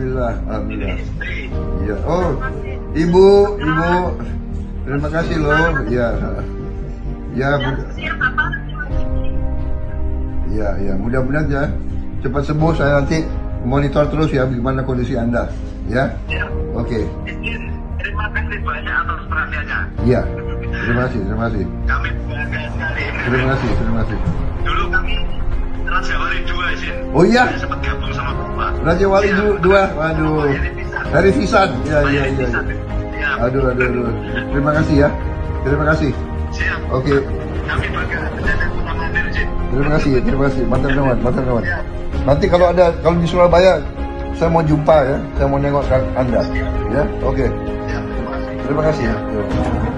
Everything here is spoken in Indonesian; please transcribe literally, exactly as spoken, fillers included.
Alhamdulillah, alhamdulillah. Ya, oh, ibu, ibu, terima kasih loh. Ya, ya, ya, ya. Mudah-mudahan ya cepat sembuh. Saya nanti monitor terus ya bagaimana kondisi Anda. Ya, oke. Terima kasih banyak atas perhatiannya. Ya, terima kasih, terima kasih. Kami bangga sekali. Terima kasih, terima kasih. Dulu kami Raja Wali dua sih. Oh iya. Saya sempat gabung sama Bapak. Raja Wali Ya, dua, waduh. Dari Visan, ya, ya, ya. Ya. Aduh, aduh, aduh. Terima kasih ya. Terima kasih. Siap. Oke. Kami bangga dengan utama Dirjen. Terima kasih, terima kasih. Mantap kawan, mantap kawan. Nanti kalau ada, kalau di Surabaya, saya mau jumpa ya. Saya mau nengok Anda. Ya, oke. Ya, terima kasih. Terima kasih. Ya.